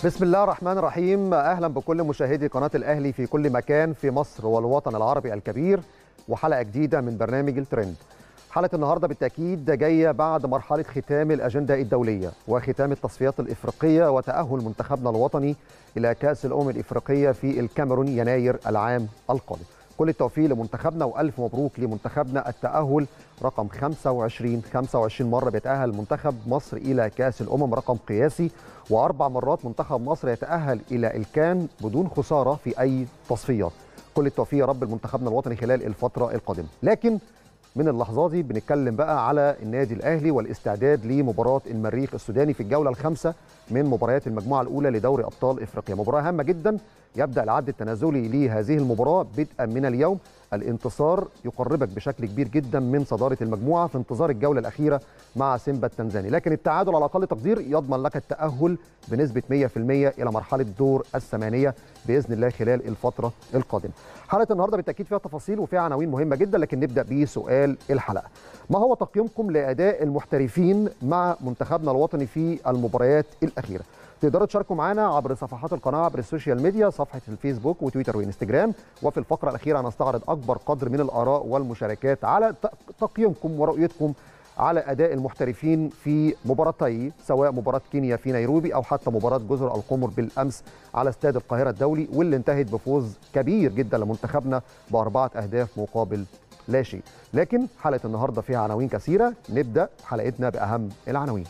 بسم الله الرحمن الرحيم. أهلا بكل مشاهدي قناة الأهلي في كل مكان في مصر والوطن العربي الكبير، وحلقة جديدة من برنامج الترند. حلقة النهاردة بالتأكيد جاية بعد مرحلة ختام الأجندة الدولية وختام التصفيات الإفريقية وتأهل منتخبنا الوطني إلى كأس الأمم الإفريقية في الكاميرون يناير العام القادم. كل التوفيق لمنتخبنا وألف مبروك لمنتخبنا التأهل رقم 25 مرة بيتأهل منتخب مصر إلى كأس الأمم، رقم قياسي، وأربع مرات منتخب مصر يتأهل إلى الكان بدون خسارة في أي تصفيات. كل التوفيق يا رب لمنتخبنا الوطني خلال الفترة القادمة. لكن من اللحظات دي بنتكلم بقى على النادي الأهلي والاستعداد لمباراة المريخ السوداني في الجولة الخامسة من مباريات المجموعة الأولى لدوري أبطال إفريقيا. مباراة هامة جدا، يبدأ العد التنازلي لهذه المباراة بدءا من اليوم. الانتصار يقربك بشكل كبير جدا من صدارة المجموعة في انتظار الجولة الأخيرة مع سيمبا التنزاني، لكن التعادل على أقل تقدير يضمن لك التأهل بنسبة 100% إلى مرحلة دور الثمانية بإذن الله خلال الفترة القادمة. حلقة النهاردة بالتأكيد فيها تفاصيل وفيها عناوين مهمة جدا، لكن نبدأ بسؤال الحلقة: ما هو تقييمكم لأداء المحترفين مع منتخبنا الوطني في المباريات الأخيرة؟ تقدروا تشاركوا معنا عبر صفحات القناه عبر السوشيال ميديا، صفحه الفيسبوك وتويتر وانستجرام، وفي الفقره الاخيره هنستعرض اكبر قدر من الاراء والمشاركات على تقييمكم ورؤيتكم على اداء المحترفين في مباراتي، سواء مباراه كينيا في نيروبي او حتى مباراه جزر القمر بالامس على استاد القاهره الدولي، واللي انتهت بفوز كبير جدا لمنتخبنا باربعه اهداف مقابل لا شيء. لكن حلقه النهارده فيها عناوين كثيره، نبدا حلقتنا باهم العناوين.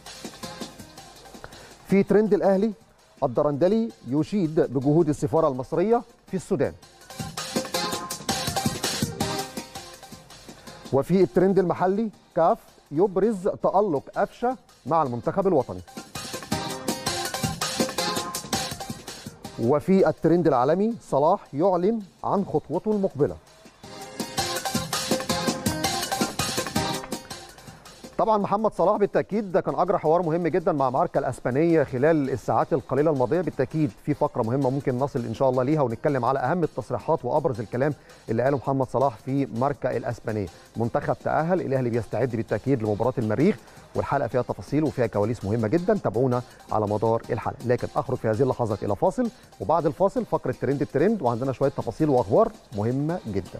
في ترند الأهلي: الدرندلي يشيد بجهود السفارة المصرية في السودان. وفي الترند المحلي: كاف يبرز تألق أفشة مع المنتخب الوطني. وفي الترند العالمي: صلاح يعلن عن خطوته المقبلة. طبعا محمد صلاح بالتاكيد ده كان اجرى حوار مهم جدا مع ماركا الاسبانيه خلال الساعات القليله الماضيه. بالتاكيد في فقره مهمه ممكن نصل ان شاء الله ليها ونتكلم على اهم التصريحات وابرز الكلام اللي قاله محمد صلاح في ماركا الاسبانيه. منتخب تاهل، الاهلي بيستعد بالتاكيد لمباراه المريخ، والحلقه فيها تفاصيل وفيها كواليس مهمه جدا. تابعونا على مدار الحلقه، لكن اخرج في هذه اللحظات الى فاصل، وبعد الفاصل فقره ترند الترند، وعندنا شويه تفاصيل واخبار مهمه جدا.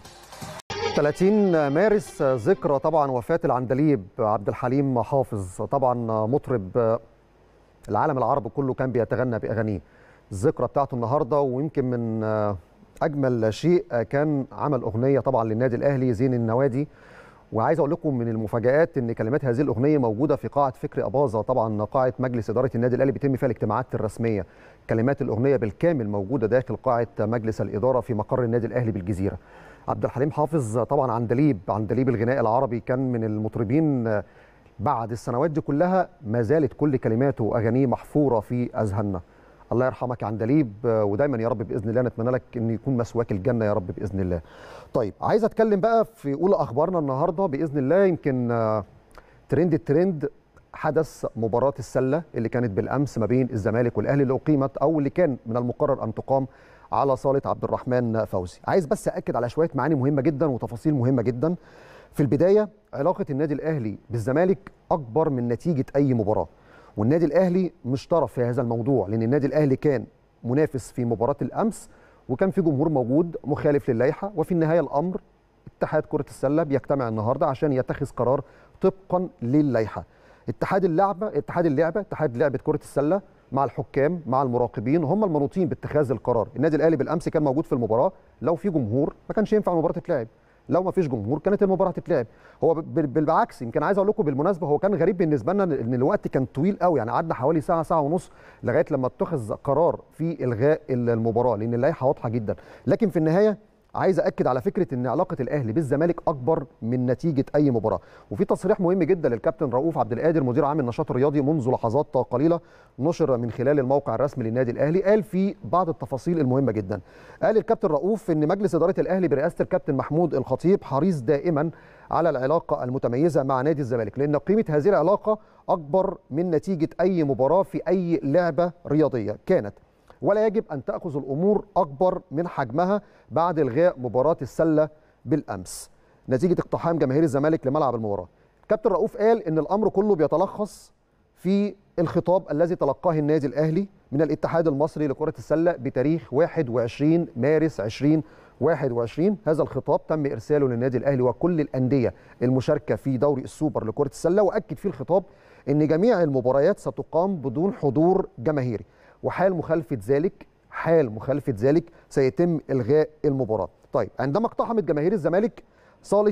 30 مارس ذكرى طبعا وفاة العندليب عبد الحليم حافظ، طبعا مطرب العالم العربي كله كان بيتغنى بأغانيه. الذكرى بتاعته النهارده، ويمكن من أجمل شيء كان عمل أغنية طبعا للنادي الأهلي زين النوادي. وعايز أقول لكم من المفاجآت إن كلمات هذه الأغنية موجودة في قاعة فكري أباظة، طبعا قاعة مجلس إدارة النادي الأهلي بيتم فيها الاجتماعات الرسمية. كلمات الأغنية بالكامل موجودة داخل قاعة مجلس الإدارة في مقر النادي الأهلي بالجزيرة. عبد الحليم حافظ طبعا عندليب الغناء العربي، كان من المطربين بعد السنوات دي كلها ما زالت كل كلماته واغانيه محفوره في اذهاننا. الله يرحمك يا عندليب، ودايما يا رب باذن الله نتمنى لك ان يكون مسواك الجنه يا رب باذن الله. طيب عايز اتكلم بقى في اولى اخبارنا النهارده باذن الله. يمكن ترند الترند حدث مباراه السله اللي كانت بالامس ما بين الزمالك والاهلي، اللي اقيمت او اللي كان من المقرر ان تقام على صالة عبد الرحمن فوزي. عايز بس أكد على شوية معاني مهمة جدا وتفاصيل مهمة جدا. في البداية، علاقة النادي الأهلي بالزمالك أكبر من نتيجة أي مباراة، والنادي الأهلي مش طرف في هذا الموضوع، لأن النادي الأهلي كان منافس في مباراة الأمس وكان في جمهور موجود مخالف للائحة، وفي النهاية الأمر اتحاد كرة السلة بيجتمع النهاردة عشان يتخذ قرار طبقا للائحة. اتحاد لعبة كرة السلة مع الحكام مع المراقبين هم المنوطين باتخاذ القرار. النادي الاهلي بالامس كان موجود في المباراه، لو في جمهور ما كانش ينفع المباراه تتلعب، لو ما فيش جمهور كانت المباراه تتلعب. هو بالعكس، يمكن عايز اقول لكم بالمناسبه هو كان غريب بالنسبه لنا ان الوقت كان طويل قوي، يعني قعدنا حوالي ساعه ونص لغايه لما اتخذ قرار في الغاء المباراه، لان اللائحه واضحه جدا. لكن في النهايه عايز اكد على فكره ان علاقه الاهلي بالزمالك اكبر من نتيجه اي مباراه. وفي تصريح مهم جدا للكابتن رؤوف عبد القادر مدير عام النشاط الرياضي منذ لحظات قليله نشر من خلال الموقع الرسمي للنادي الاهلي، قال فيه بعض التفاصيل المهمه جدا. قال الكابتن رؤوف ان مجلس اداره الاهلي برئاسه الكابتن محمود الخطيب حريص دائما على العلاقه المتميزه مع نادي الزمالك، لان قيمه هذه العلاقه اكبر من نتيجه اي مباراه في اي لعبه رياضيه كانت، ولا يجب أن تأخذ الأمور أكبر من حجمها بعد إلغاء مباراة السلة بالأمس نتيجة اقتحام جماهير الزمالك لملعب المباراة. كابتن رؤوف قال إن الأمر كله بيتلخص في الخطاب الذي تلقاه النادي الأهلي من الاتحاد المصري لكرة السلة بتاريخ 21 مارس 2021. هذا الخطاب تم إرساله للنادي الأهلي وكل الأندية المشاركة في دوري السوبر لكرة السلة، وأكد فيه الخطاب أن جميع المباريات ستقام بدون حضور جماهيري، وحال مخالفة ذلك سيتم إلغاء المباراة. طيب، عندما اقتحمت جماهير الزمالك صالة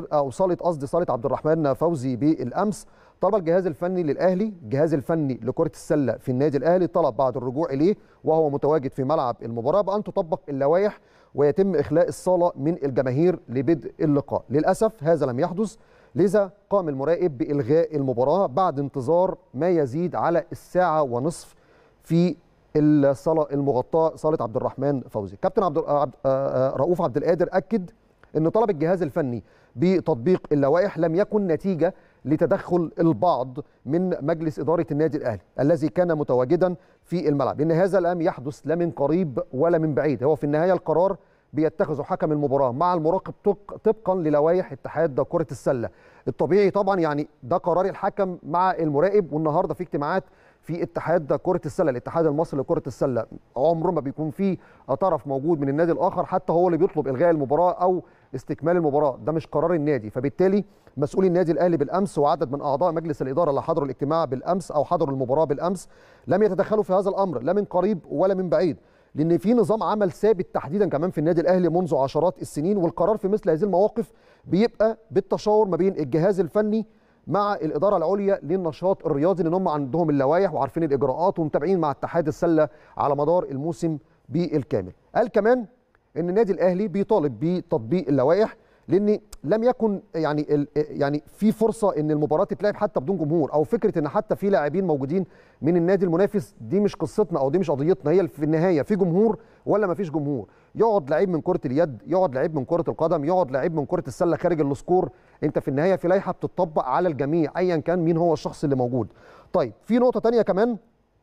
صالة عبد الرحمن فوزي بالأمس، طلب الجهاز الفني للأهلي، الجهاز الفني لكرة السلة في النادي الأهلي، طلب بعد الرجوع إليه وهو متواجد في ملعب المباراة بأن تطبق اللوائح ويتم إخلاء الصالة من الجماهير لبدء اللقاء. للأسف هذا لم يحدث، لذا قام المراقب بإلغاء المباراة بعد انتظار ما يزيد على الساعة ونصف في الصالة المغطاة صالة عبد الرحمن فوزي. كابتن رؤوف عبد القادر أكد أن طلب الجهاز الفني بتطبيق اللوائح لم يكن نتيجة لتدخل البعض من مجلس إدارة النادي الأهلي الذي كان متواجدا في الملعب، لأن هذا لم يحدث لا من قريب ولا من بعيد. هو في النهاية القرار بيتخذه حكم المباراة مع المراقب طبقا للوائح اتحاد كرة السلة. الطبيعي طبعا يعني ده قرار الحكم مع المراقب، والنهارده في اجتماعات في اتحاد كرة السلة، الاتحاد المصري لكرة السلة، عمره ما بيكون فيه طرف موجود من النادي الآخر حتى هو اللي بيطلب إلغاء المباراة أو استكمال المباراة، ده مش قرار النادي. فبالتالي مسؤولي النادي الأهلي بالأمس وعدد من أعضاء مجلس الإدارة اللي حضروا الاجتماع بالأمس أو حضروا المباراة بالأمس لم يتدخلوا في هذا الأمر لا من قريب ولا من بعيد، لأن في نظام عمل ثابت تحديدا كمان في النادي الأهلي منذ عشرات السنين، والقرار في مثل هذه المواقف بيبقى بالتشاور ما بين الجهاز الفني مع الإدارة العليا للنشاط الرياضي، لأن هم عندهم اللوائح وعارفين الإجراءات ومتابعين مع اتحاد السلة على مدار الموسم بالكامل. قال كمان ان النادي الاهلي بيطالب بتطبيق اللوائح لان لم يكن يعني في فرصه ان المباراه تتلعب حتى بدون جمهور، او فكره ان حتى في لاعبين موجودين من النادي المنافس، دي مش قصتنا او دي مش قضيتنا. هي في النهايه في جمهور ولا ما فيش جمهور، يقعد لعيب من كره اليد، يقعد لعيب من كره القدم، يقعد لعيب من كره السله خارج السكور، انت في النهايه في لائحه بتطبق على الجميع ايا كان مين هو الشخص اللي موجود. طيب، في نقطه ثانيه كمان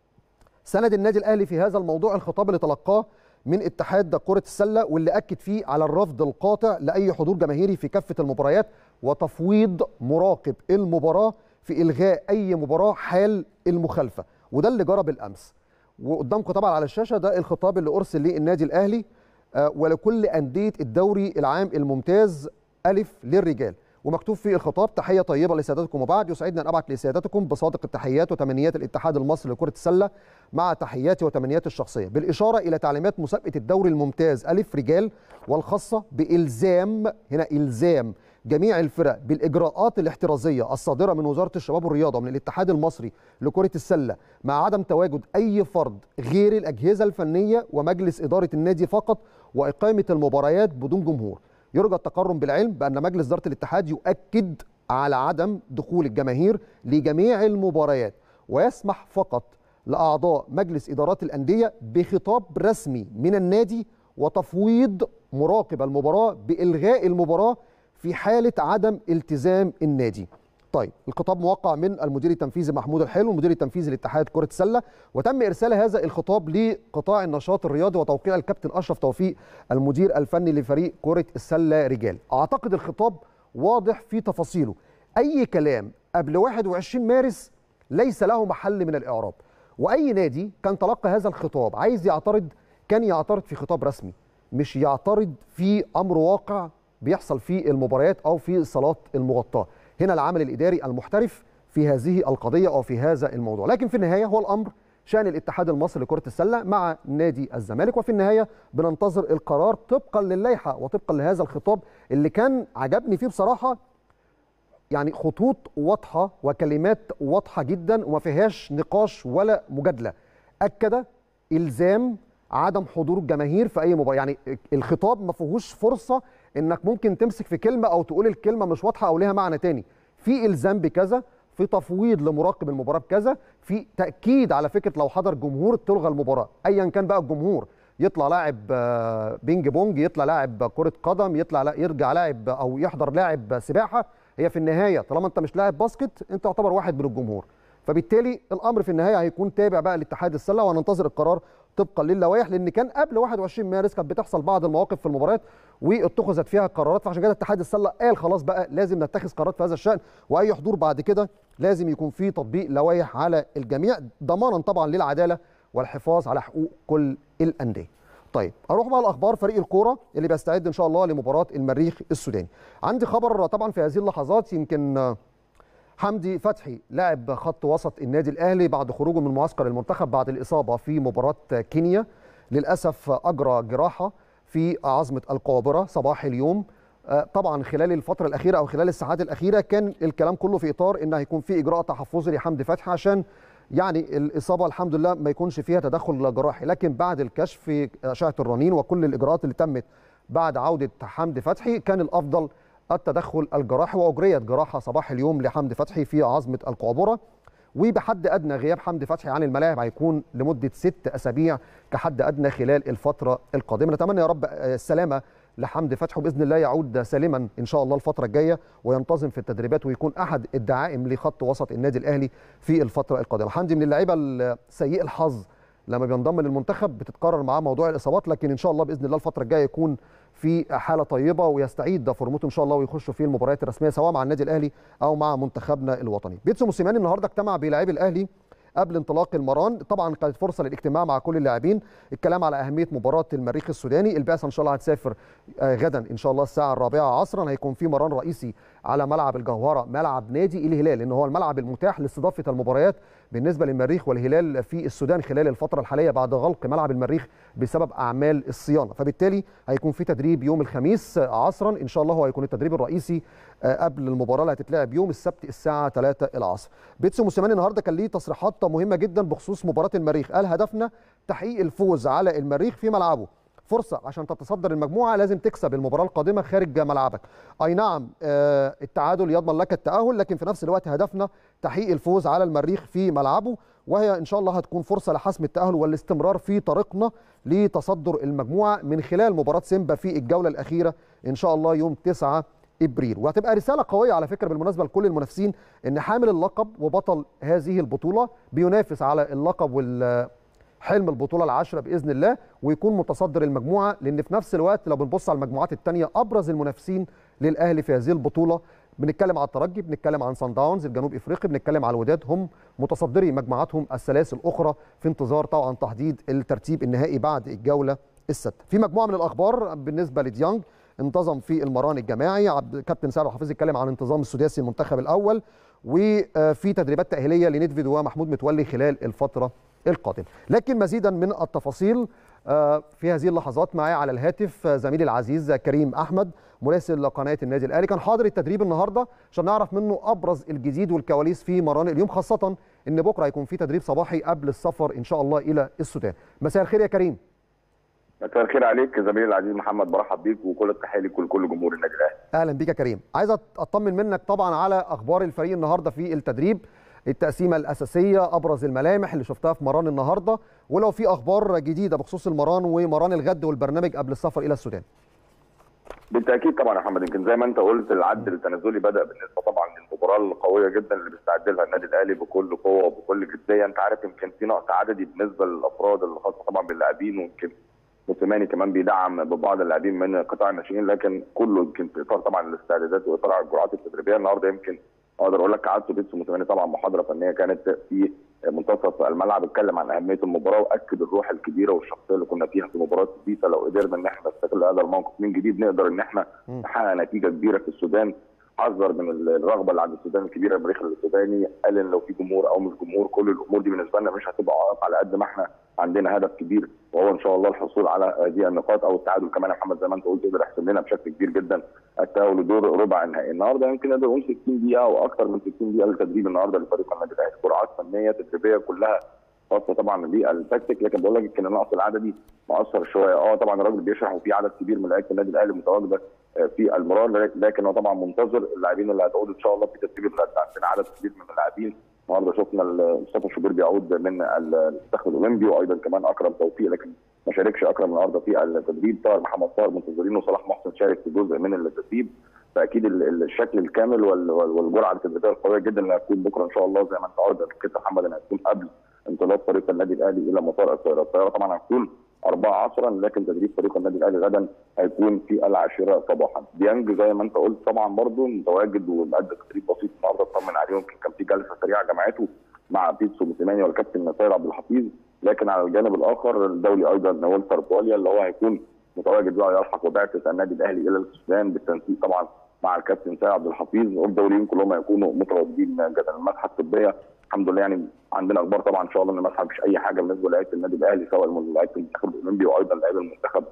سند النادي الاهلي في هذا الموضوع الخطاب اللي تلقاه من اتحاد كرة السلة، واللي أكد فيه على الرفض القاطع لأي حضور جماهيري في كافة المباريات وتفويض مراقب المباراة في إلغاء أي مباراة حال المخالفة، وده اللي جرى بالأمس. وقدامكم طبعا على الشاشة ده الخطاب اللي أرسل للنادي الأهلي ولكل أندية الدوري العام الممتاز ألف للرجال، ومكتوب في الخطاب: تحية طيبة لسيادتكم وبعد، يسعدنا أن أبعث لسيادتكم بصادق التحيات وتمنيات الاتحاد المصري لكرة السلة مع تحياتي وتمنياتي الشخصية، بالإشارة إلى تعليمات مسابقة الدوري الممتاز ألف رجال والخاصة بإلزام، هنا إلزام جميع الفرق بالإجراءات الاحترازية الصادرة من وزارة الشباب والرياضة ومن الاتحاد المصري لكرة السلة، مع عدم تواجد أي فرد غير الأجهزة الفنية ومجلس إدارة النادي فقط، وإقامة المباريات بدون جمهور. يرجى التقرم بالعلم بأن مجلس إدارة الاتحاد يؤكد على عدم دخول الجماهير لجميع المباريات، ويسمح فقط لأعضاء مجلس إدارات الأندية بخطاب رسمي من النادي وتفويض مراقب المباراة بإلغاء المباراة في حالة عدم التزام النادي. طيب، الخطاب موقع من المدير التنفيذي محمود الحلو المدير التنفيذي لاتحاد كرة السلة، وتم إرسال هذا الخطاب لقطاع النشاط الرياضي وتوقيع الكابتن أشرف توفيق المدير الفني لفريق كرة السلة رجال. أعتقد الخطاب واضح في تفاصيله، أي كلام قبل 21 مارس ليس له محل من الإعراب، وأي نادي كان تلقى هذا الخطاب عايز يعترض كان يعترض في خطاب رسمي، مش يعترض في أمر واقع بيحصل في المباريات أو في الصالات المغطاة. هنا العمل الإداري المحترف في هذه القضية أو في هذا الموضوع، لكن في النهاية هو الأمر شأن الاتحاد المصري لكرة السلة مع نادي الزمالك، وفي النهاية بننتظر القرار طبقا للائحة وطبقا لهذا الخطاب اللي كان عجبني فيه بصراحة، يعني خطوط واضحة وكلمات واضحة جدا وما فيهاش نقاش ولا مجادلة. أكد إلزام عدم حضور الجماهير في أي مباراة، يعني الخطاب ما فيهوش فرصة إنك ممكن تمسك في كلمة أو تقول الكلمة مش واضحة أو لها معنى تاني. في إلزام بكذا، في تفويض لمراقب المباراة بكذا، في تأكيد على فكرة لو حضر جمهور تلغى المباراة أيا كان بقى الجمهور، يطلع لاعب بينج بونج، يطلع لاعب كرة قدم، يرجع لاعب أو يحضر لاعب سباحة، هي في النهاية طالما أنت مش لاعب باسكت أنت تعتبر واحد من الجمهور. فبالتالي الأمر في النهاية هيكون تابع بقى لاتحاد السلة، وهننتظر القرار طبقا للوائح، لان كان قبل 21 مارس كانت بتحصل بعض المواقف في المباريات واتخذت فيها قرارات، فعشان كده اتحاد السله قال خلاص بقى لازم نتخذ قرارات في هذا الشان، واي حضور بعد كده لازم يكون في تطبيق لوائح على الجميع ضمانا طبعا للعداله والحفاظ على حقوق كل الانديه. طيب اروح بقى لاخبار فريق الكوره اللي بيستعد ان شاء الله لمباراه المريخ السوداني. عندي خبر طبعا في هذه اللحظات، يمكن حمدي فتحي لاعب خط وسط النادي الاهلي بعد خروجه من معسكر المنتخب بعد الاصابه في مباراه كينيا، للاسف اجرى جراحه في عظمه القوابره صباح اليوم. طبعا خلال الفتره الاخيره او خلال الساعات الاخيره كان الكلام كله في اطار ان هيكون في اجراء تحفظي لحمدي فتحي عشان يعني الاصابه الحمد لله ما يكونش فيها تدخل جراحي، لكن بعد الكشف في اشعه الرنين وكل الاجراءات اللي تمت بعد عوده حمدي فتحي كان الافضل التدخل الجراحي، واجريت جراحه صباح اليوم لحمدي فتحي في عظمه القعبره. وبحد ادنى غياب حمدي فتحي عن الملاعب هيكون لمده 6 اسابيع كحد ادنى خلال الفتره القادمه. نتمنى يا رب السلامه لحمدي فتحي وباذن الله يعود سالما ان شاء الله الفتره الجايه وينتظم في التدريبات ويكون احد الدعائم لخط وسط النادي الاهلي في الفتره القادمه. حمدي من اللعيبه السيء الحظ لما بينضم للمنتخب بتتكرر معاه موضوع الاصابات، لكن ان شاء الله باذن الله الفتره الجايه يكون في حاله طيبه ويستعيد فورمته ان شاء الله ويخش في المباريات الرسميه سواء مع النادي الاهلي او مع منتخبنا الوطني. بيتسو موسيماني النهارده اجتمع بلاعبي الاهلي قبل انطلاق المران، طبعا كانت فرصه للاجتماع مع كل اللاعبين، الكلام على اهميه مباراه المريخ السوداني. البعثه ان شاء الله هتسافر غدا ان شاء الله الساعه 4 عصرا، هيكون في مران رئيسي على ملعب الجوهره ملعب نادي الهلال، لان هو الملعب المتاح لاستضافه المباريات بالنسبه للمريخ والهلال في السودان خلال الفتره الحاليه بعد غلق ملعب المريخ بسبب اعمال الصيانه، فبالتالي هيكون في تدريب يوم الخميس عصرا ان شاء الله، هو هيكون التدريب الرئيسي قبل المباراه اللي هتتلعب يوم السبت الساعه 3 العصر. بيتسو موسيماني النهارده كان ليه تصريحات مهمه جدا بخصوص مباراه المريخ، قال هدفنا تحقيق الفوز على المريخ في ملعبه، فرصه عشان تتصدر المجموعه لازم تكسب المباراه القادمه خارج ملعبك. اي نعم التعادل يضمن لك التاهل، لكن في نفس الوقت هدفنا تحقيق الفوز على المريخ في ملعبه، وهي ان شاء الله هتكون فرصه لحسم التاهل والاستمرار في طريقنا لتصدر المجموعه من خلال مباراه سيمبا في الجوله الاخيره ان شاء الله يوم 9 ابريل. وهتبقى رساله قويه على فكره بالمناسبه لكل المنافسين ان حامل اللقب وبطل هذه البطوله بينافس على اللقب حلم البطوله العاشره باذن الله ويكون متصدر المجموعه، لان في نفس الوقت لو بنبص على المجموعات الثانيه ابرز المنافسين للاهلي في هذه البطوله بنتكلم على الترجي، بنتكلم عن صن داونز الجنوب افريقي، بنتكلم على الوداد، هم متصدري مجموعاتهم الثلاث الاخرى في انتظار طبعا تحديد الترتيب النهائي بعد الجوله السادسه. في مجموعه من الاخبار بالنسبه لديانج، انتظم في المران الجماعي، كابتن سعد حفيظ اتكلم عن انتظام السداسي المنتخب الاول، وفي تدريبات تاهيليه لندفيد ومحمود متولي خلال الفتره القادمه. لكن مزيدا من التفاصيل في هذه اللحظات معايا على الهاتف زميلي العزيز كريم احمد مراسل قناه النادي الاهلي، كان حاضر التدريب النهارده عشان نعرف منه ابرز الجديد والكواليس في مران اليوم، خاصه ان بكره هيكون في تدريب صباحي قبل السفر ان شاء الله الى السودان. مساء الخير يا كريم. مساء الخير عليك زميلي العزيز محمد، برحب بيك وكل التحيه ليك ولكل جمهور النادي الاهلي. اهلا بيك يا كريم. عايز اطمن منك طبعا على اخبار الفريق النهارده في التدريب، التقسيمه الاساسيه، ابرز الملامح اللي شفتها في مران النهارده، ولو في اخبار جديده بخصوص المران ومران الغد والبرنامج قبل السفر الى السودان. بالتاكيد طبعا يا محمد، يمكن زي ما انت قلت العد التنازلي بدا بالنسبه طبعا للمباراه القويه جدا اللي بيستعد لها النادي الاهلي بكل قوه وبكل جديه. انت عارف يمكن في نقص عددي بالنسبه للافراد الخاصه طبعا باللاعبين، ويمكن موسيماني كمان بيدعم ببعض اللاعبين من قطاع الناشئين، لكن كله يمكن في اطار طبعا الاستعدادات واطار الجرعات التدريبيه. النهارده يمكن اقدر اقول لك قعدت بيتسو موسيماني طبعا محاضره فنيه كانت في منتصف الملعب، اتكلم عن اهميه المباراه واكد الروح الكبيره والشخصيه اللي كنا فيها في مباراه بيسا. لو قدرنا ان احنا نستغل هذا الموقف من جديد نقدر ان احنا نحقق نتيجه كبيره في السودان. حذر من الرغبه اللي عند السودان الكبيره المريخ السوداني، قال ان لو في جمهور او مش جمهور كل الامور دي بالنسبه لنا مش هتبقى عائق على قد ما احنا عندنا هدف كبير وهو ان شاء الله الحصول على هذه النقاط او التعادل كمان يا محمد زي ما انت قلت يقدر يحسم لنا بشكل كبير جدا التاهل لدور ربع النهائي. النهارده يمكن نقدر نقول 60 دقيقه او اكثر من 60 دقيقه للتدريب النهارده لفريق النادي الاهلي، جرعات فنيه تدريبيه كلها خاصه طبعا بالتكتيك، لكن بقول لك يمكن النقص العددي مؤثر شويه. طبعا الراجل بيشرح وفي عدد كبير من لعيبه النادي الاهلي متواجده في المران، لكن هو طبعا منتظر اللاعبين اللي هتعود ان شاء الله في تدريب الغد. عندنا عدد كبير من اللاعبين النهارده، شفنا مصطفى شوبير بيعود من المنتخب الاولمبي وايضا كمان اكرم توفيق، لكن ما شاركش اكرم النهارده في التدريب. طاهر محمد طاهر منتظرين وصلاح محسن شارك في جزء من التدريب، فاكيد الشكل الكامل والجرعه التدريبيه القويه جدا اللي هتكون بكره ان شاء الله زي ما انت عارف كده محمد انها هتكون قبل انطلاق فريق النادي الاهلي الى مطار القاهره. الطياره طبعا هتكون 4 عصرا، لكن تدريب فريق النادي الاهلي غدا هيكون في 10 صباحا. ديانج زي ما انت قلت طبعا برضه متواجد ومؤدي تدريب بسيط النهارده اطمن عليه، يمكن كان في جلسه سريعه جمعته مع بيتسو موسيماني والكابتن سيد عبد الحفيظ. لكن على الجانب الاخر الدولي ايضا والتر بوليا اللي هو هيكون متواجد بقى يلحق ببعثه النادي الاهلي الى السودان بالتنسيق طبعا مع الكابتن سيد عبد الحفيظ، والدوليين كلهم هيكونوا متواجدين جدا. المسحه الطبيه الحمد لله يعني عندنا اخبار طبعا ان شاء الله ان المسحه مفيش اي حاجه بالنسبه لعيبه النادي الاهلي، سواء لعيبه المنتخب الاولمبي وايضا لعيبه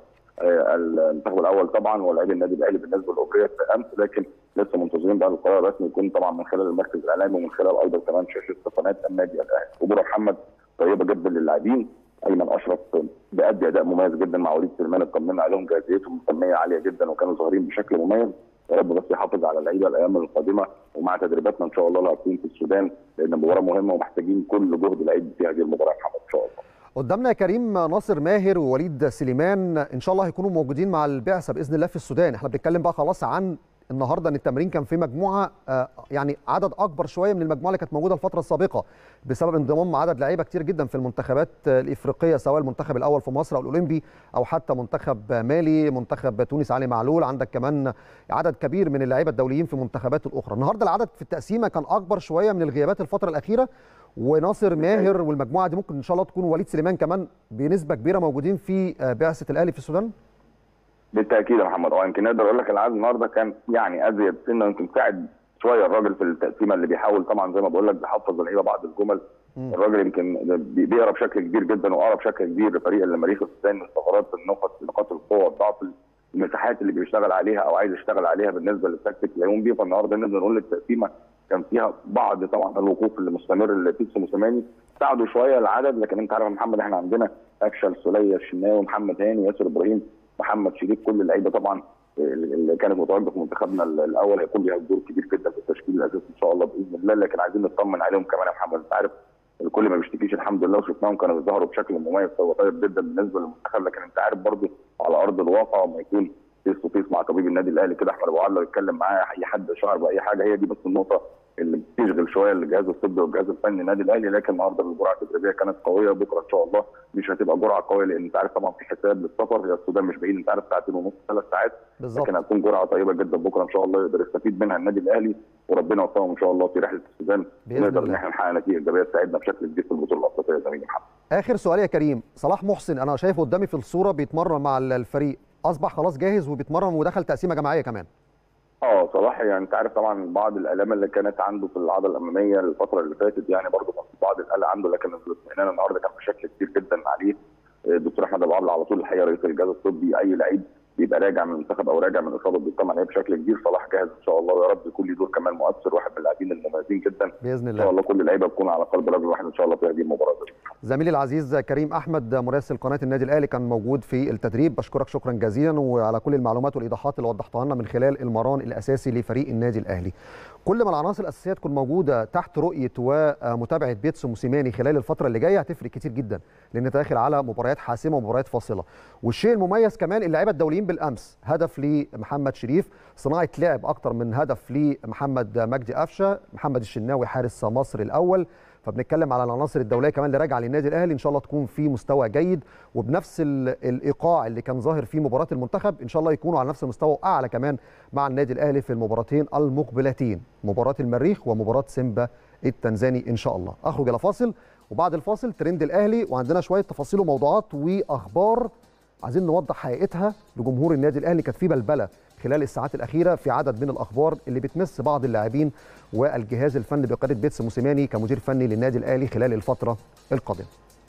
المنتخب الاول طبعا ولاعيبه النادي الاهلي بالنسبه لاوبريت امس. لكن لسه منتظرين بقى القرار الرسمي يكون طبعا من خلال المركز الاعلامي ومن خلال ايضا كمان شاشه قناه النادي الاهلي. امور محمد طيبه جدا للاعبين، ايمن اشرف بيأدي اداء مميز جدا مع وليد سليمان، اطمنا عليهم جاهزيتهم الفنيه عاليه جدا وكانوا ظاهرين بشكل مميز. يا رب بس يحافظ على اللعيبه الايام القادمه ومع تدريباتنا ان شاء الله اللي هتكون في السودان، لان مباراه مهمه ومحتاجين كل جهد لعيب في هذه المباراه يا محمد ان شاء الله. قدامنا يا كريم ناصر ماهر ووليد سليمان ان شاء الله هيكونوا موجودين مع البعثه باذن الله في السودان. احنا بنتكلم بقى خلاص عن النهارده ان التمرين كان في مجموعه يعني عدد اكبر شويه من المجموعه اللي كانت موجوده الفتره السابقه بسبب انضمام عدد لعيبه كتير جدا في المنتخبات الافريقيه، سواء المنتخب الاول في مصر او الاولمبي او حتى منتخب مالي، منتخب تونس علي معلول، عندك كمان عدد كبير من اللعيبه الدوليين في المنتخبات الاخرى. النهارده العدد في التقسيمه كان اكبر شويه من الغيابات الفتره الاخيره، وناصر ماهر والمجموعه دي ممكن ان شاء الله تكون وليد سليمان كمان بنسبه كبيره موجودين في بعثه الاهلي في السودان. بالتاكيد يا محمد، يمكن نقدر اقول لك العدد النهارده كان يعني ازيد سنه، يمكن ساعد شويه الراجل في التقسيمه اللي بيحاول طبعا زي ما بقول لك بيحفظ اللعيبه بعض الجمل. الراجل يمكن بيقرا بشكل كبير جدا وقرا بشكل كبير لفريق المريخ السوداني الثغرات، نقاط القوه والضعف، المساحات اللي بيشتغل عليها او عايز يشتغل عليها بالنسبه للتكتيك اللي هيقوم بيه. فالنهارده نقدر نقول التقسيمه كان فيها بعض طبعا الوقوف المستمر اللي بيتسو موسيماني ساعدوا شويه العدد. لكن انت عارف يا محمد احنا عندنا افشل، سوليه، الشناوي، محمد هاني، ياسر ابراهيم، محمد شريف، كل اللعيبه طبعا اللي كانت متواجده في منتخبنا الاول هيكون ليها دور كبير جدا في التشكيل الاساسي ان شاء الله باذن الله. لكن عايزين نطمن عليهم كمان يا محمد، انت عارف الكل ما بيشتكيش الحمد لله، وشفناهم كانوا بيظهروا بشكل مميز وطيب جدا بالنسبه للمنتخب. لكن انت عارف برضه على ارض الواقع وما يكون فيس تو فيس مع طبيب النادي الاهلي كده احمد ابو علي يتكلم معاه اي حد شعر باي حاجه، هي دي بس النقطه اللي بتشغل شويه الجهاز الطبي والجهاز الفني النادي الاهلي. لكن النهارده الجرعه التدريبيه كانت قويه، بكره ان شاء الله مش هتبقى جرعه قويه لان انت عارف طبعا في حساب للسفر، هي السودان مش بعيد انت عارف ساعتين ونص 3 ساعات بالظبط. لكن هتكون جرعه طيبه جدا بكره ان شاء الله يقدر يستفيد منها النادي الاهلي وربنا يوفقهم ان شاء الله في رحله السودان ونقدر ان احنا نحقق نتيجه ايجابيه تساعدنا بشكل كبير في البطوله الافريقيه يا زميلي محمد. اخر سؤال يا كريم، صلاح محسن انا شايفه قدامي في الصوره بيتمرن مع الفريق، اصبح خلاص جاهز وبيتمرن ودخل تقسيمه جماعيه كمان؟ صلاح يعني انت عارف طبعا بعض الالام اللي كانت عنده في العضله الاماميه الفتره اللي فاتت يعني برضه بعض القلق عنده، لكن الاطمئنان النهارده كان بشكل كبير جدا عليه. الدكتور احمد ابو عبله على طول الحقيقه رئيس الجهاز الطبي، اي لعيب بيبقى راجع من المنتخب او راجع من الاصابه بيطمن عليه بشكل كبير. صلاح جاهز ان شاء الله ويا رب يكون له دور كمان مؤثر، واحد من اللاعبين المميزين جدا باذن الله. ان شاء الله كل اللعيبه تكون على قلب رجل واحد ان شاء الله في هذه المباراه. زميلي العزيز كريم احمد مراسل قناه النادي الاهلي كان موجود في التدريب، بشكرك شكرا جزيلا وعلى كل المعلومات والايضاحات اللي وضحتها لنا من خلال المران الاساسي لفريق النادي الاهلي. كل ما العناصر الاساسيه تكون موجوده تحت رؤيه ومتابعه بيتسو موسيماني خلال الفتره اللي جايه هتفرق كتير جدا، لان انت داخل على مباريات حاسمه ومباريات فاصله. والشيء المميز كمان اللعيبه الدوليين بالامس، هدف لمحمد شريف، صناعه لعب اكتر من هدف لمحمد مجدي قفشه، محمد الشناوي حارس مصر الاول. فبنتكلم على العناصر الدوليه كمان اللي راجعه للنادي الاهلي ان شاء الله تكون في مستوى جيد، وبنفس الايقاع اللي كان ظاهر في مباراه المنتخب ان شاء الله يكونوا على نفس المستوى واعلى كمان مع النادي الاهلي في المباراتين المقبلتين، مباراه المريخ ومباراه سيمبا التنزاني ان شاء الله. اخرج الى فاصل وبعد الفاصل ترند الاهلي وعندنا شويه تفاصيل وموضوعات واخبار عايزين نوضح حقيقتها لجمهور النادي الاهلي. كانت في بلبله خلال الساعات الاخيره في عدد من الاخبار اللي بتمس بعض اللاعبين والجهاز الفني بقياده بيتسو موسيماني كمدير فني للنادي الاهلي خلال الفتره القادمه.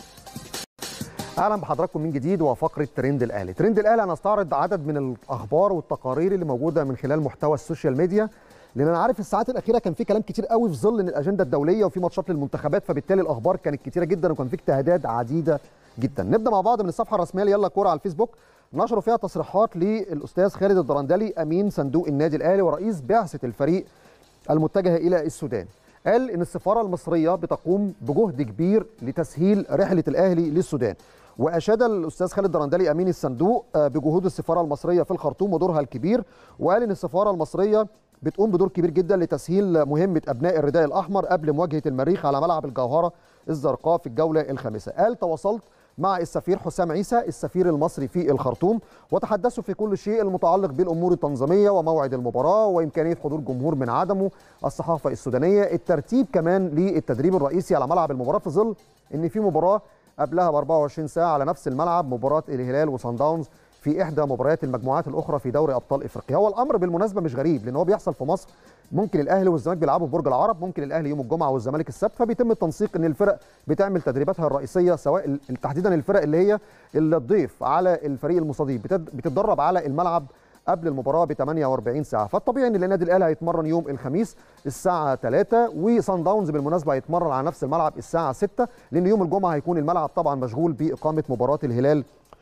اهلا بحضراتكم من جديد وفقره ترند الاهلي. ترند الاهلي انا استعرض عدد من الاخبار والتقارير اللي موجوده من خلال محتوى السوشيال ميديا، لان انا عارف الساعات الاخيره كان في كلام كتير قوي في ظل ان الاجنده الدوليه وفي ماتشات للمنتخبات، فبالتالي الاخبار كانت كتيره جدا وكان في اجتهادات عديده جدا. نبدا مع بعض من الصفحه الرسميه يلا كوره على الفيسبوك، نشروا فيها تصريحات للاستاذ خالد الدرندلي امين صندوق النادي الاهلي ورئيس بعثه الفريق المتجهه الى السودان. قال ان السفاره المصريه بتقوم بجهد كبير لتسهيل رحله الاهلي للسودان، واشاد الاستاذ خالد الدرندلي امين الصندوق بجهود السفاره المصريه في الخرطوم ودورها الكبير، وقال ان السفاره المصريه بتقوم بدور كبير جدا لتسهيل مهمه ابناء الرداء الاحمر قبل مواجهه المريخ على ملعب الجوهره الزرقاء في الجوله الخامسه. قال تواصلت مع السفير حسام عيسى السفير المصري في الخرطوم، وتحدثوا في كل شيء المتعلق بالامور التنظيميه وموعد المباراه وامكانيه حضور جمهور من عدمه، الصحافه السودانيه، الترتيب كمان للتدريب الرئيسي على ملعب المباراه في ظل ان في مباراه قبلها ب 24 ساعه على نفس الملعب، مباراه الهلال وصن داونز في احدى مباريات المجموعات الاخرى في دوري ابطال افريقيا. هو الامر بالمناسبه مش غريب لان هو بيحصل في مصر، ممكن الاهلي والزمالك بيلعبوا في برج العرب، ممكن الاهلي يوم الجمعه والزمالك السبت، فبيتم التنسيق ان الفرق بتعمل تدريباتها الرئيسيه، سواء تحديدا الفرق اللي هي الضيف على الفريق المستضيف بتتدرب على الملعب قبل المباراه ب 48 ساعه، فالطبيعي ان النادي الاهلي هيتمرن يوم الخميس الساعه 3 وصن داونز بالمناسبه هيتمرن على نفس الملعب الساعه 6 لان يوم الجمعه هيكون الملعب طبعا مشغول باقامه مباراه الهلال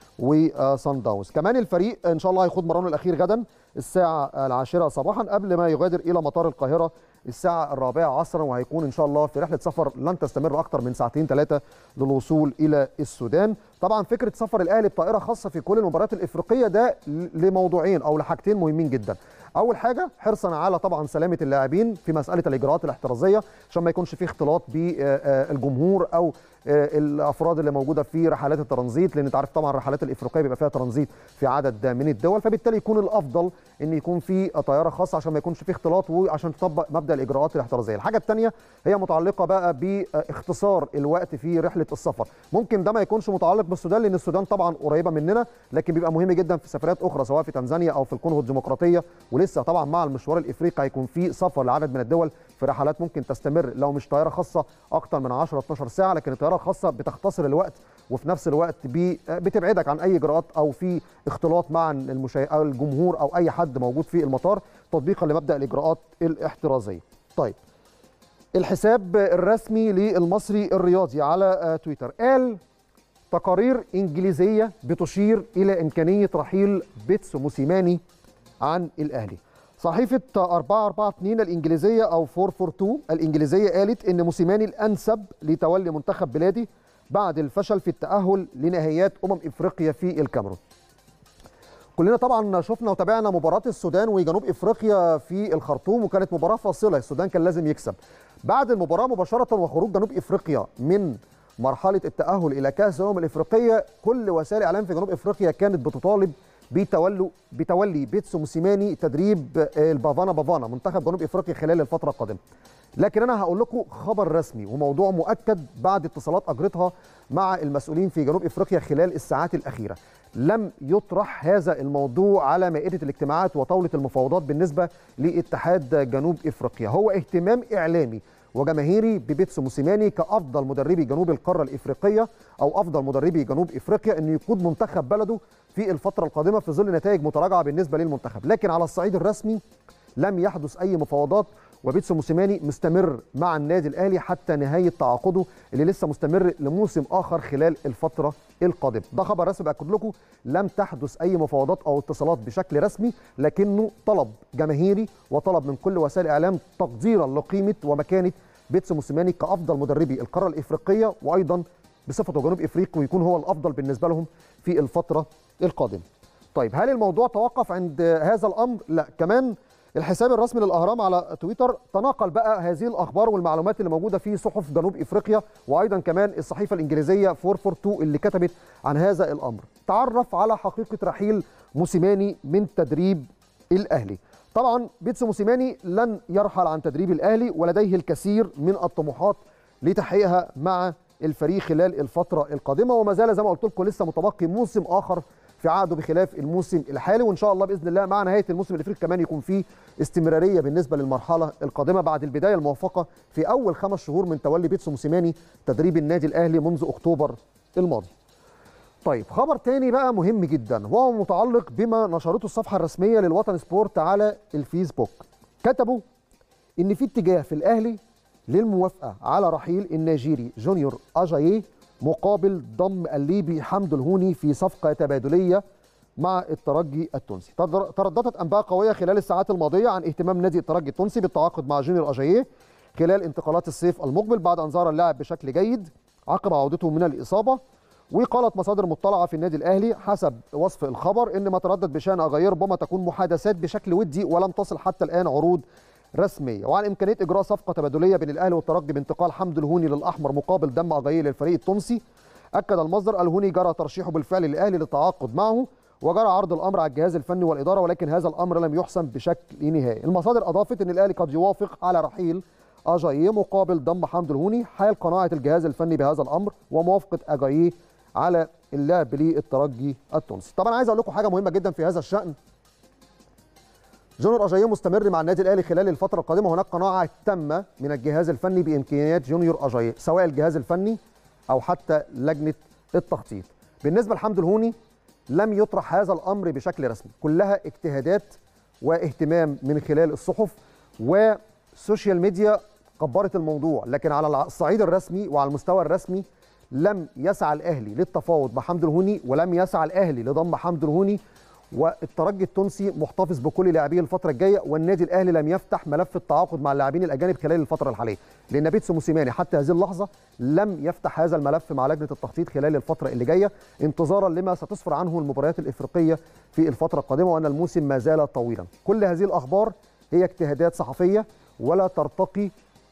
وصن داونز. كمان الفريق ان شاء الله هيخوض مرانه الاخير غدا الساعه 10 صباحا قبل ما يغادر الى مطار القاهره الساعه 4 عصرا، وهيكون ان شاء الله في رحله سفر لن تستمر اكثر من ساعتين 3 للوصول الى السودان. طبعا فكره سفر الاهلي بطائره خاصه في كل المباريات الافريقيه ده لموضوعين او لحاجتين مهمين جدا. اول حاجه حرصا على طبعا سلامه اللاعبين في مساله الاجراءات الاحترازيه عشان ما يكونش في اختلاط بالجمهور او الافراد اللي موجوده في رحلات الترانزيت، لان انت عارف طبعا الرحلات الافريقيه بيبقى فيها ترانزيت في عدد من الدول، فبالتالي يكون الافضل ان يكون في طياره خاصه عشان ما يكونش في اختلاط وعشان تطبق مبدا الاجراءات الاحترازيه. الحاجه الثانيه هي متعلقه بقى باختصار الوقت في رحله السفر. ممكن ده ما يكونش متعلق بالسودان لان السودان طبعا قريبه مننا، لكن بيبقى مهم جدا في سفريات اخرى سواء في تنزانيا او في الكونغو الديمقراطيه، ولسه طبعا مع المشوار الافريقي هيكون في سفر لعدد من الدول في رحلات ممكن تستمر لو مش طياره خاصه اكتر من 10 12 ساعه، لكن الطياره الخاصه بتختصر الوقت وفي نفس الوقت بتبعدك عن اي اجراءات او في اختلاط مع أو الجمهور او اي حد موجود في المطار تطبيقا لمبدا الاجراءات الاحترازيه. طيب الحساب الرسمي للمصري الرياضي على تويتر قال تقارير انجليزيه بتشير الى امكانيه رحيل بيتسو موسيماني عن الاهلي. صحيفه 442 الانجليزيه او 442 الانجليزيه قالت ان موسيماني الانسب لتولي منتخب بلاده بعد الفشل في التاهل لنهائيات افريقيا في الكاميرون. كلنا طبعا شفنا وتابعنا مباراه السودان وجنوب افريقيا في الخرطوم وكانت مباراه فاصله، السودان كان لازم يكسب. بعد المباراه مباشره وخروج جنوب افريقيا من مرحله التاهل الى كاس الامم الافريقيه، كل وسائل الاعلام في جنوب افريقيا كانت بتطالب بتولي بيتسو موسيماني تدريب البافانا منتخب جنوب افريقيا خلال الفتره القادمه. لكن انا هقول لكم خبر رسمي وموضوع مؤكد بعد اتصالات اجرتها مع المسؤولين في جنوب افريقيا خلال الساعات الاخيره. لم يطرح هذا الموضوع على مائده الاجتماعات وطاوله المفاوضات بالنسبه لاتحاد جنوب افريقيا، هو اهتمام اعلامي وجماهيري ببيتسو موسيماني كافضل مدربي جنوب القاره الافريقيه او افضل مدربي جنوب افريقيا انه يقود منتخب بلده في الفتره القادمه في ظل نتائج متراجعه بالنسبه للمنتخب. لكن على الصعيد الرسمي لم يحدث اي مفاوضات وبيتسو موسيماني مستمر مع النادي الاهلي حتى نهايه تعاقده اللي لسه مستمر لموسم اخر خلال الفتره القادمه. ده خبر رسمي باكد لكم، لم تحدث اي مفاوضات او اتصالات بشكل رسمي، لكنه طلب جماهيري وطلب من كل وسائل الاعلام تقديرا لقيمه ومكانه بيتسو موسيماني كافضل مدربي القاره الافريقيه وايضا بصفته جنوب افريقي ويكون هو الافضل بالنسبه لهم في الفتره القادمه. طيب هل الموضوع توقف عند هذا الامر؟ لا، كمان الحساب الرسمي للاهرام على تويتر تناقل بقى هذه الاخبار والمعلومات اللي موجوده في صحف جنوب افريقيا وايضا كمان الصحيفه الانجليزيه 442 اللي كتبت عن هذا الامر. تعرف على حقيقه رحيل موسيماني من تدريب الاهلي. طبعا بيتسو موسيماني لن يرحل عن تدريب الاهلي ولديه الكثير من الطموحات لتحقيقها مع الفريق خلال الفتره القادمه، وما زال زي ما قلت لكم لسه متبقي موسم اخر في عقده بخلاف الموسم الحالي، وان شاء الله باذن الله مع نهايه الموسم الافريقي كمان يكون فيه استمراريه بالنسبه للمرحله القادمه بعد البدايه الموفقه في اول 5 شهور من تولي بيتسو موسيماني تدريب النادي الاهلي منذ اكتوبر الماضي. طيب خبر تاني بقى مهم جدا وهو متعلق بما نشرته الصفحه الرسميه للوطن سبورت على الفيسبوك. كتبوا ان في اتجاه في الاهلي للموافقه على رحيل النيجيري جونيور اجاييه مقابل ضم الليبي حمد الهوني في صفقه تبادليه مع الترجي التونسي. ترددت انباء قويه خلال الساعات الماضيه عن اهتمام نادي الترجي التونسي بالتعاقد مع جونيور اجاييه خلال انتقالات الصيف المقبل بعد ان ظهر اللاعب بشكل جيد عقب عودته من الاصابه. وقالت مصادر مطلعه في النادي الاهلي حسب وصف الخبر ان ما تردد بشان اجاييه ربما تكون محادثات بشكل ودي ولم تصل حتى الان عروض رسميه، وعن امكانيه اجراء صفقه تبادليه بين الاهلي والترجي بانتقال حمد الهوني للاحمر مقابل ضم اجاييه للفريق التونسي. اكد المصدر الهوني جرى ترشيحه بالفعل للاهلي للتعاقد معه، وجرى عرض الامر على الجهاز الفني والاداره، ولكن هذا الامر لم يحسم بشكل نهائي. المصادر اضافت ان الاهلي قد يوافق على رحيل اجاييه مقابل ضم حمدو الهوني حال قناعه الجهاز الفني بهذا الامر وموافقه اجاييه على اللعب للترجي التونسي. طبعا عايز اقول لكم حاجه مهمه جدا في هذا الشان. جونيور اجاييه مستمر مع النادي الاهلي خلال الفتره القادمه. هناك قناعه تامه من الجهاز الفني بامكانيات جونيور اجاييه، سواء الجهاز الفني او حتى لجنه التخطيط. بالنسبه لحمدو الهوني لم يطرح هذا الامر بشكل رسمي، كلها اجتهادات واهتمام من خلال الصحف والسوشيال ميديا كبرت الموضوع، لكن على الصعيد الرسمي وعلى المستوى الرسمي لم يسعى الاهلي للتفاوض مع حمدو الهوني، ولم يسعى الاهلي لضم حمدو الهوني، والترجي التونسي محتفظ بكل لاعبيه الفتره الجايه، والنادي الاهلي لم يفتح ملف التعاقد مع اللاعبين الاجانب خلال الفتره الحاليه، لان بيتسو موسيماني حتى هذه اللحظه لم يفتح هذا الملف مع لجنه التخطيط خلال الفتره اللي جايه، انتظارا لما ستسفر عنه المباريات الافريقيه في الفتره القادمه، وان الموسم ما زال طويلا. كل هذه الاخبار هي اجتهادات صحفيه ولا ترتقي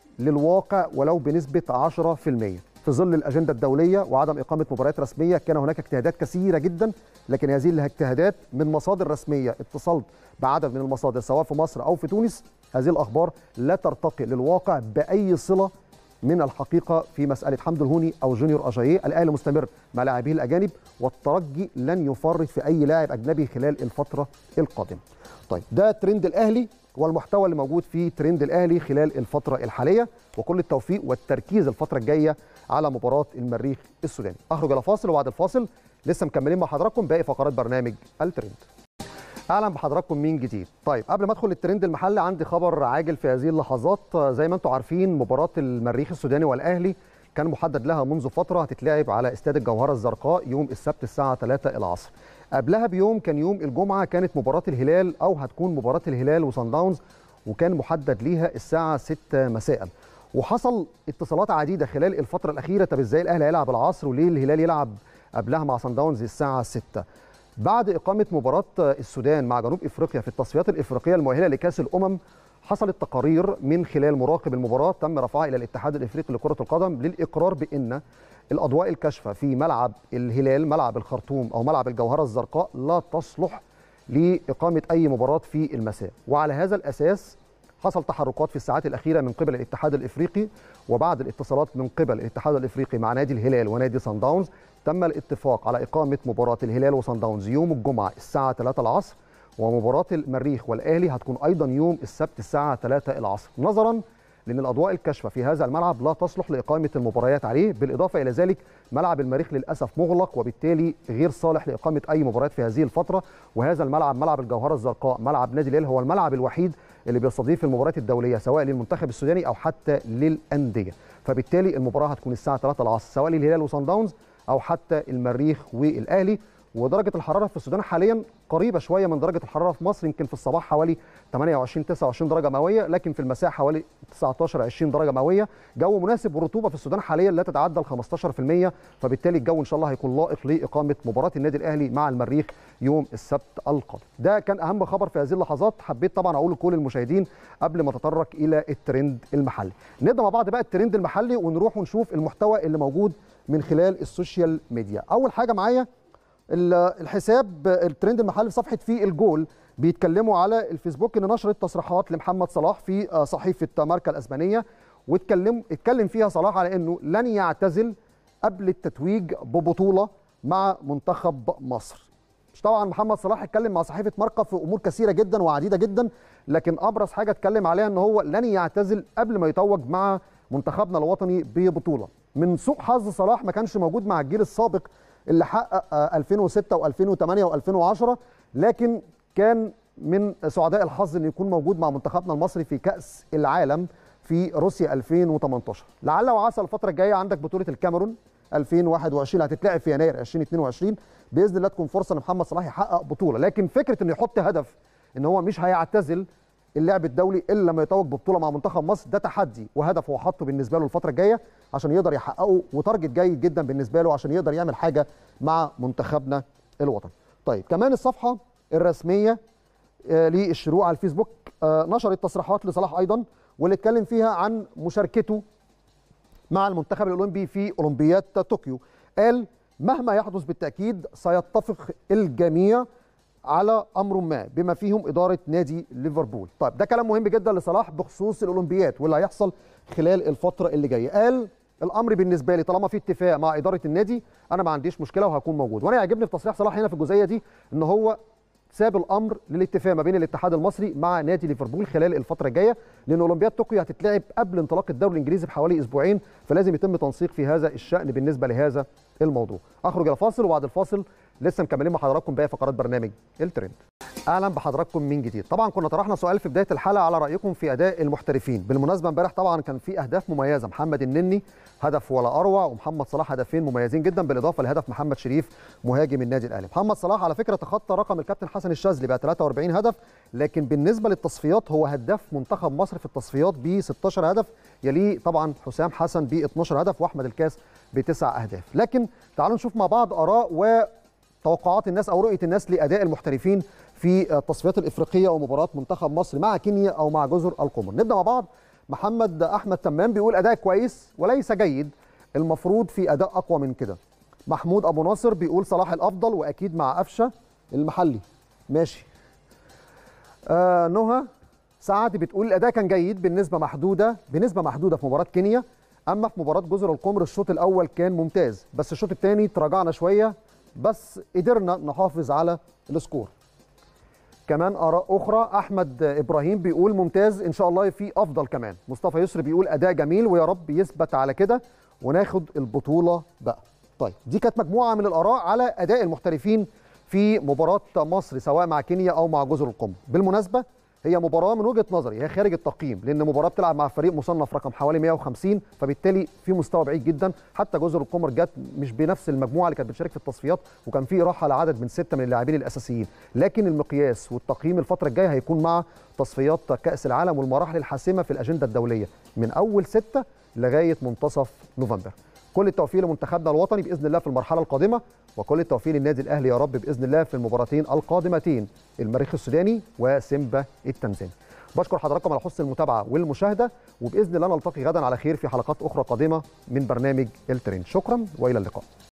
للواقع ولو بنسبه 10%. في ظل الاجنده الدوليه وعدم اقامه مباريات رسميه كان هناك اجتهادات كثيره جدا، لكن هذه الاجتهادات من مصادر رسميه اتصلت بعدد من المصادر سواء في مصر او في تونس، هذه الاخبار لا ترتقي للواقع باي صله من الحقيقه في مساله حمدو الهوني او جونيور اجاييه. الاهلي مستمر مع لاعبيه الاجانب، والترجي لن يفرط في اي لاعب اجنبي خلال الفتره القادمه. طيب ده ترند الاهلي والمحتوى اللي موجود في ترند الاهلي خلال الفتره الحاليه، وكل التوفيق والتركيز الفتره الجايه على مباراه المريخ السوداني. اخرج الى فاصل، وبعد الفاصل لسه مكملين مع حضراتكم باقي فقرات برنامج الترند. اهلا بحضراتكم من جديد. طيب قبل ما ادخل الترند المحلي عندي خبر عاجل في هذه اللحظات. زي ما انتم عارفين مباراه المريخ السوداني والاهلي كان محدد لها منذ فتره، هتتلعب على استاد الجوهره الزرقاء يوم السبت الساعه 3 العصر. قبلها بيوم كان يوم الجمعه كانت مباراه الهلال، او هتكون مباراه الهلال وصن داونز، وكان محدد ليها الساعه 6 مساء. وحصل اتصالات عديده خلال الفتره الاخيره، طب ازاي الاهلي هيلعب العصر وليه الهلال يلعب قبلها مع صن داونز الساعه 6؟ بعد اقامه مباراه السودان مع جنوب افريقيا في التصفيات الافريقيه المؤهله لكاس الامم، حصلت تقارير من خلال مراقب المباراه تم رفعها الى الاتحاد الافريقي لكره القدم للاقرار بان الاضواء الكاشفه في ملعب الهلال، ملعب الخرطوم او ملعب الجوهره الزرقاء، لا تصلح لاقامه اي مباراه في المساء. وعلى هذا الاساس حصل تحركات في الساعات الاخيره من قبل الاتحاد الافريقي، وبعد الاتصالات من قبل الاتحاد الافريقي مع نادي الهلال ونادي صن داونز تم الاتفاق على اقامه مباراه الهلال وصن داونز يوم الجمعه الساعه 3 العصر، ومباراه المريخ والاهلي هتكون ايضا يوم السبت الساعه 3 العصر، نظرا لان الاضواء الكاشفه في هذا الملعب لا تصلح لاقامه المباريات عليه. بالاضافه الى ذلك ملعب المريخ للاسف مغلق، وبالتالي غير صالح لاقامه اي مباريات في هذه الفتره. وهذا الملعب ملعب الجوهره الزرقاء ملعب نادي الهلال هو الملعب الوحيد اللي بيستضيف المباريات الدوليه سواء للمنتخب السوداني او حتى للانديه، فبالتالي المباراه هتكون الساعه 3 العصر سواء للهلال وصن داونز او حتى المريخ والاهلي. ودرجه الحراره في السودان حاليا قريبه شويه من درجه الحراره في مصر، يمكن في الصباح حوالي 28 29 درجه مئويه، لكن في المساء حوالي 19 20 درجه مئويه. جو مناسب، والرطوبه في السودان حاليا لا تتعدى ال 15%، فبالتالي الجو ان شاء الله هيكون لائق لاقامه مباراه النادي الاهلي مع المريخ يوم السبت القادم. ده كان اهم خبر في هذه اللحظات، حبيت طبعا اقول لكل المشاهدين قبل ما اتطرق الى الترند المحلي. نبدا مع بعض بقى الترند المحلي ونروح ونشوف المحتوى اللي موجود من خلال السوشيال ميديا. اول حاجه معايا الحساب الترند المحلي في صفحه في الجول، بيتكلموا على الفيسبوك ان نشرت تصريحات لمحمد صلاح في صحيفه ماركا الاسبانيه، اتكلم فيها صلاح على انه لن يعتزل قبل التتويج ببطوله مع منتخب مصر. مش طبعا محمد صلاح اتكلم مع صحيفه ماركا في امور كثيره جدا وعديده جدا، لكن ابرز حاجه اتكلم عليها ان هو لن يعتزل قبل ما يتوج مع منتخبنا الوطني ببطوله. من سوء حظ صلاح ما كانش موجود مع الجيل السابق اللي حقق 2006 و2008 و2010، لكن كان من سعداء الحظ انه يكون موجود مع منتخبنا المصري في كأس العالم في روسيا 2018. لعل وعسى الفتره الجايه عندك بطوله الكاميرون 2021 هتتلعب في يناير 2022، باذن الله تكون فرصه لمحمد صلاح يحقق بطوله. لكن فكره انه يحط هدف ان هو مش هيعتزل اللعب الدولي الا لما يتوج ببطوله مع منتخب مصر، ده تحدي وهدف هو حاطه بالنسبه له الفتره الجايه عشان يقدر يحققه، وتارجت جيد جدا بالنسبه له عشان يقدر يعمل حاجه مع منتخبنا الوطني. طيب كمان الصفحه الرسميه للشروق على الفيسبوك نشرت تصريحات لصلاح ايضا، واللي اتكلم فيها عن مشاركته مع المنتخب الاولمبي في اولمبياد طوكيو. قال مهما يحدث بالتاكيد سيتفق الجميع على امر ما بما فيهم اداره نادي ليفربول. طيب ده كلام مهم جدا لصلاح بخصوص الاولمبياد واللي هيحصل خلال الفتره اللي جايه. قال الامر بالنسبه لي طالما في اتفاق مع اداره النادي انا ما عنديش مشكله وهكون موجود. وانا يعجبني في تصريح صلاح هنا في الجزئيه دي ان هو ساب الامر للاتفاق ما بين الاتحاد المصري مع نادي ليفربول خلال الفتره الجايه، لان اولمبياد طوكيو هتتلعب قبل انطلاق الدوري الانجليزي بحوالي اسبوعين، فلازم يتم تنسيق في هذا الشان بالنسبه لهذا الموضوع. اخرج الى فاصل وبعد الفاصل لسه مكملين مع حضراتكم باقي فقرات برنامج الترند. اهلا بحضراتكم من جديد. طبعا كنا طرحنا سؤال في بدايه الحلقه على رايكم في اداء المحترفين. بالمناسبه امبارح طبعا كان في اهداف مميزه، محمد النني هدف ولا اروع، ومحمد صلاح هدفين مميزين جدا بالاضافه لهدف محمد شريف مهاجم النادي الاهلي. محمد صلاح على فكره تخطى رقم الكابتن حسن الشاذلي بقى 43 هدف، لكن بالنسبه للتصفيات هو هداف منتخب مصر في التصفيات ب 16 هدف، يليه طبعا حسام حسن ب 12 هدف واحمد الكاس ب9 اهداف. لكن تعالوا نشوف مع بعض اراء وتوقعات الناس او رؤيه الناس لاداء المحترفين في التصفيات الافريقيه ومباراه منتخب مصر مع كينيا او مع جزر القمر. نبدا مع بعض. محمد احمد تمام بيقول اداء كويس وليس جيد، المفروض في اداء اقوى من كده. محمود ابو ناصر بيقول صلاح الافضل واكيد مع قفشه المحلي. ماشي. نهى سعد بتقول الاداء كان جيد بنسبه محدوده في مباراه كينيا، اما في مباراه جزر القمر الشوط الاول كان ممتاز، بس الشوط الثاني تراجعنا شويه بس قدرنا نحافظ على السكور. كمان اراء اخرى. احمد ابراهيم بيقول ممتاز ان شاء الله في افضل كمان. مصطفى يسري بيقول اداء جميل ويا رب يثبت على كده وناخد البطوله بقى. طيب دي كانت مجموعه من الاراء على اداء المحترفين في مباراه مصر سواء مع كينيا او مع جزر القمر. بالمناسبه هي مباراه من وجهه نظري هي خارج التقييم، لان مباراه بتلعب مع فريق مصنف رقم حوالي 150، فبالتالي في مستوى بعيد جدا. حتى جزر القمر جت مش بنفس المجموعه اللي كانت بتشارك في التصفيات، وكان في راحه لعدد من 6 من اللاعبين الاساسيين. لكن المقياس والتقييم الفتره الجايه هيكون مع تصفيات كاس العالم والمراحل الحاسمه في الاجنده الدوليه من اول 6 لغايه منتصف نوفمبر. كل التوفيق لمنتخبنا الوطني باذن الله في المرحله القادمه، وكل التوفيق للنادي الاهلي يا رب باذن الله في المباراتين القادمتين، المريخ السوداني وسيمبا التنزاني. بشكر حضراتكم على حسن المتابعه والمشاهده، وباذن الله نلتقي غدا على خير في حلقات اخرى قادمه من برنامج الترند. شكرا والى اللقاء.